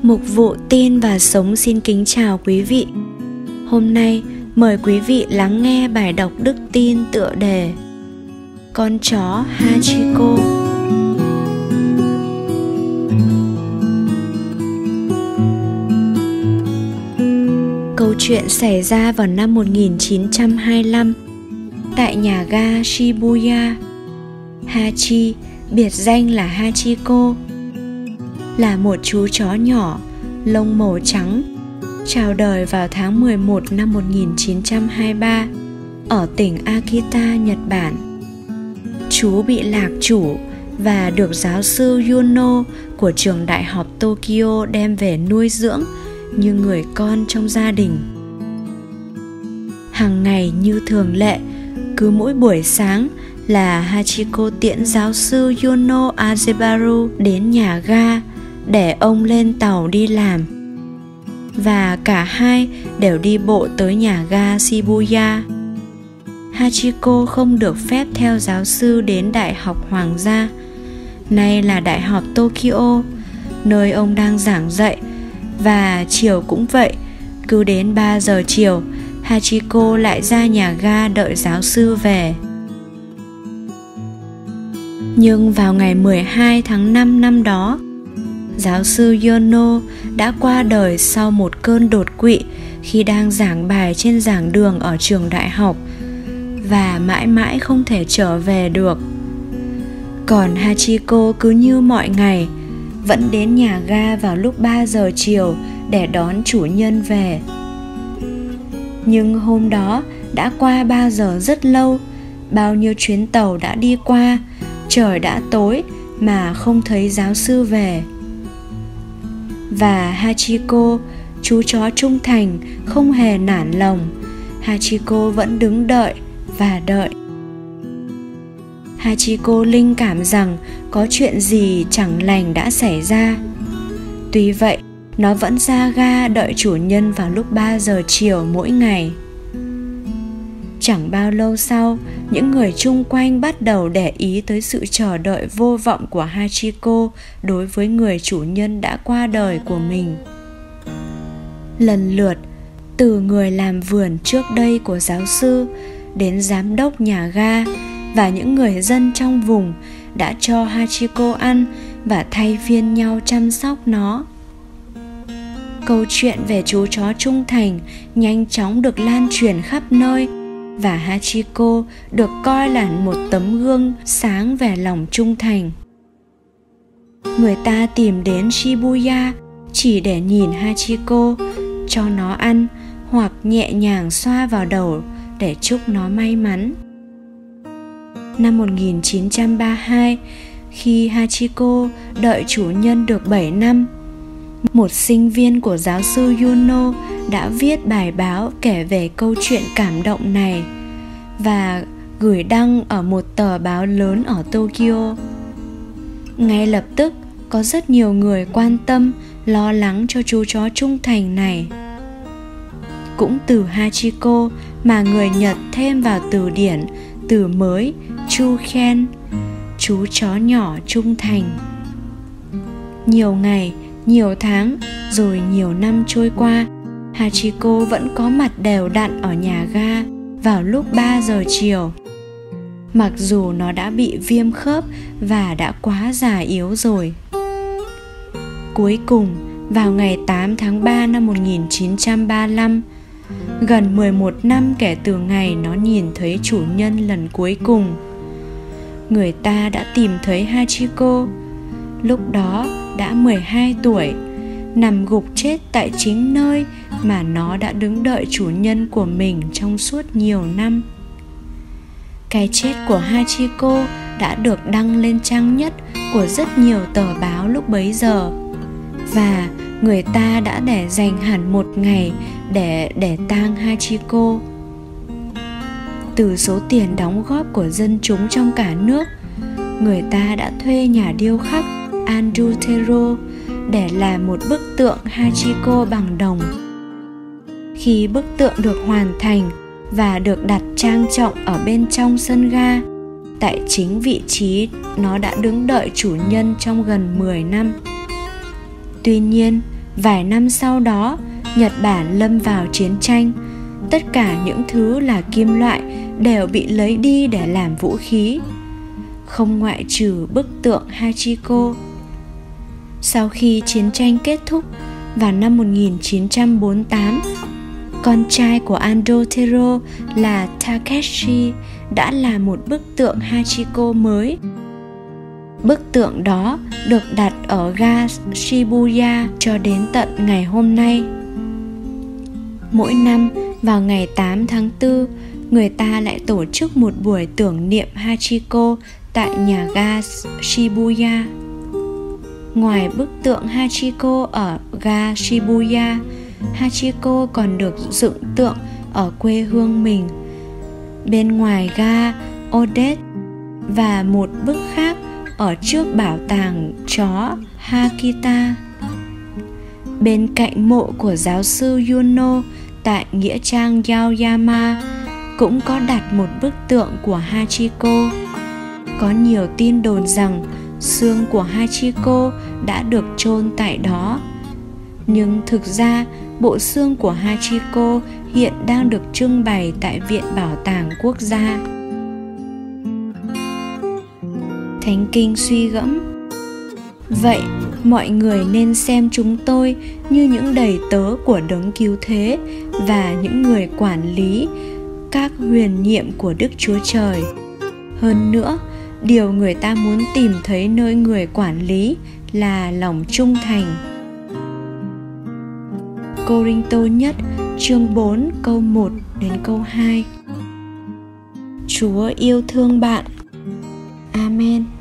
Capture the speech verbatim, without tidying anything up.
Mục vụ Tin và Sống xin kính chào quý vị. Hôm nay mời quý vị lắng nghe bài đọc đức tin tựa đề Con chó Hachiko. Câu chuyện xảy ra vào năm một nghìn chín trăm hai mươi lăm tại nhà ga Shibuya. Hachi, biệt danh là Hachiko, là một chú chó nhỏ, lông màu trắng, chào đời vào tháng mười một năm một nghìn chín trăm hai mươi ba ở tỉnh Akita, Nhật Bản. Chú bị lạc chủ và được giáo sư Yuno của trường đại học Tokyo đem về nuôi dưỡng như người con trong gia đình. Hàng ngày như thường lệ, cứ mỗi buổi sáng là Hachiko tiễn giáo sư Yuno Azebaru đến nhà ga để ông lên tàu đi làm, và cả hai đều đi bộ tới nhà ga Shibuya. Hachiko không được phép theo giáo sư đến Đại học Hoàng gia, nay là Đại học Tokyo, nơi ông đang giảng dạy, và chiều cũng vậy. Cứ đến ba giờ chiều, Hachiko lại ra nhà ga đợi giáo sư về. Nhưng vào ngày mười hai tháng năm năm đó, giáo sư Yuno đã qua đời sau một cơn đột quỵ khi đang giảng bài trên giảng đường ở trường đại học, và mãi mãi không thể trở về được. Còn Hachiko cứ như mọi ngày, vẫn đến nhà ga vào lúc ba giờ chiều để đón chủ nhân về. Nhưng hôm đó đã qua ba giờ rất lâu, bao nhiêu chuyến tàu đã đi qua, trời đã tối mà không thấy giáo sư về. Và Hachiko, chú chó trung thành, không hề nản lòng. Hachiko vẫn đứng đợi và đợi. Hachiko linh cảm rằng có chuyện gì chẳng lành đã xảy ra. Tuy vậy, nó vẫn ra ga đợi chủ nhân vào lúc ba giờ chiều mỗi ngày. Chẳng bao lâu sau, những người chung quanh bắt đầu để ý tới sự chờ đợi vô vọng của Hachiko đối với người chủ nhân đã qua đời của mình. Lần lượt, từ người làm vườn trước đây của giáo sư đến giám đốc nhà ga và những người dân trong vùng đã cho Hachiko ăn và thay phiên nhau chăm sóc nó. Câu chuyện về chú chó trung thành nhanh chóng được lan truyền khắp nơi, và Hachiko được coi là một tấm gương sáng về lòng trung thành. Người ta tìm đến Shibuya chỉ để nhìn Hachiko, cho nó ăn hoặc nhẹ nhàng xoa vào đầu để chúc nó may mắn. Năm một nghìn chín trăm ba mươi hai, khi Hachiko đợi chủ nhân được bảy năm, một sinh viên của giáo sư Yuno đã viết bài báo kể về câu chuyện cảm động này và gửi đăng ở một tờ báo lớn ở Tokyo. Ngay lập tức có rất nhiều người quan tâm, lo lắng cho chú chó trung thành này. Cũng từ Hachiko mà người Nhật thêm vào từ điển từ mới Chūken, chú chó nhỏ trung thành. Nhiều ngày, nhiều tháng, rồi nhiều năm trôi qua, Hachiko vẫn có mặt đều đặn ở nhà ga vào lúc ba giờ chiều. Mặc dù nó đã bị viêm khớp và đã quá già yếu rồi. Cuối cùng, vào ngày tám tháng ba năm một nghìn chín trăm ba mươi lăm, gần mười một năm kể từ ngày nó nhìn thấy chủ nhân lần cuối cùng, người ta đã tìm thấy Hachiko. Lúc đó đã mười hai tuổi, nằm gục chết tại chính nơi mà nó đã đứng đợi chủ nhân của mình trong suốt nhiều năm. Cái chết của Hachiko đã được đăng lên trang nhất của rất nhiều tờ báo lúc bấy giờ, và người ta đã để dành hẳn một ngày để để tang Hachiko. Từ số tiền đóng góp của dân chúng trong cả nước, người ta đã thuê nhà điêu khắc Andutero để làm một bức tượng Hachiko bằng đồng. Khi bức tượng được hoàn thành và được đặt trang trọng ở bên trong sân ga, tại chính vị trí nó đã đứng đợi chủ nhân trong gần mười năm. Tuy nhiên, Vài năm sau đó, Nhật Bản lâm vào chiến tranh. Tất cả những thứ là kim loại đều bị lấy đi để làm vũ khí, không ngoại trừ bức tượng Hachiko. Sau khi chiến tranh kết thúc vào năm một nghìn chín trăm bốn mươi tám, con trai của Ando Tero là Takeshi đã làm một bức tượng Hachiko mới. Bức tượng đó được đặt ở ga Shibuya cho đến tận ngày hôm nay. Mỗi năm vào ngày tám tháng tư, người ta lại tổ chức một buổi tưởng niệm Hachiko tại nhà ga Shibuya. Ngoài bức tượng Hachiko ở ga Shibuya, Hachiko còn được dựng tượng ở quê hương mình, bên ngoài ga Odette, và một bức khác ở trước bảo tàng chó Hakita. Bên cạnh mộ của giáo sư Yuno tại nghĩa trang Yaoyama cũng có đặt một bức tượng của Hachiko. Có nhiều tin đồn rằng xương của Hachiko đã được chôn tại đó, nhưng thực ra bộ xương của Hachiko hiện đang được trưng bày tại Viện Bảo tàng Quốc gia. Thánh Kinh suy gẫm: vậy mọi người nên xem chúng tôi như những đầy tớ của Đấng Cứu Thế và những người quản lý các huyền nhiệm của Đức Chúa Trời. Hơn nữa, điều người ta muốn tìm thấy nơi người quản lý là lòng trung thành. Cô-rinh-tô nhất chương bốn câu một đến câu hai. Chúa yêu thương bạn. Amen.